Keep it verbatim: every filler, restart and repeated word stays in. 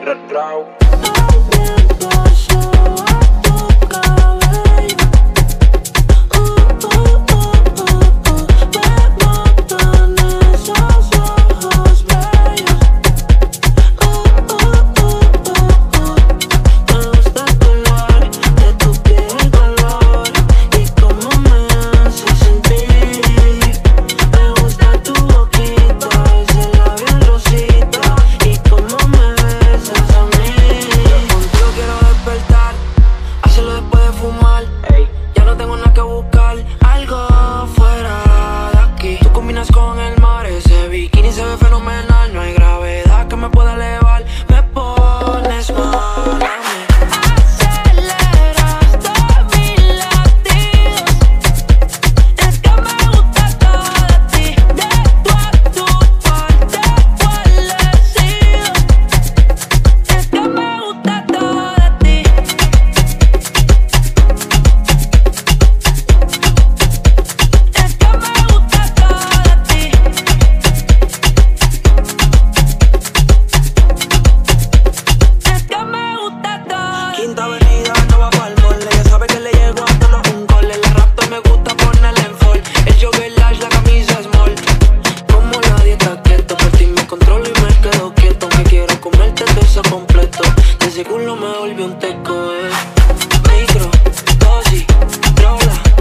Retrao. Con el mar, ese bikini se ve fenomenal. No hay gravedad que me pueda elevar. Me pones mal a mí. Aceleras todos mis latidos. Es que me gusta todo de ti. De tu a tu parte cualecido. Es que me gusta todo de ti. Es que me gusta todo. Quinta Avenida, no va pa'l mole. Ya sabe que le llego a todos los ungoles. La raptor me gusta ponerle en fall. El jogger large, la camisa small. Como la dieta keto, por ti me controlo y me quedo quieto. Me quiero comerte todo eso completo. De ese culo me volvió un teco, eh. Micro, dosis, droga.